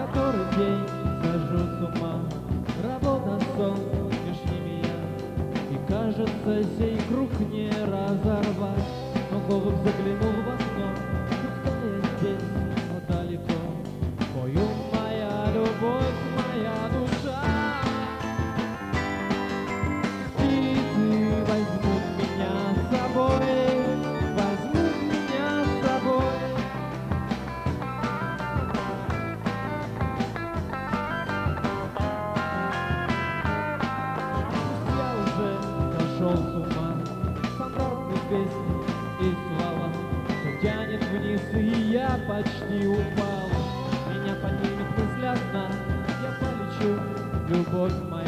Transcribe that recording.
который день схожу с ума. Работа, сон, меж ними я, и кажется, сей круг не разорвать. Но голубь заглянул в окно, пустая здесь, но далеко. Пою моя любовь, моя душа. Птицы возьмут меня с собой, возьмут меня с собой. Я уже сошел с ума, стандартных песен и слова, что тянет вниз, и я почти упал. Меня поднимет мысль одна, я полечу, любовь моя.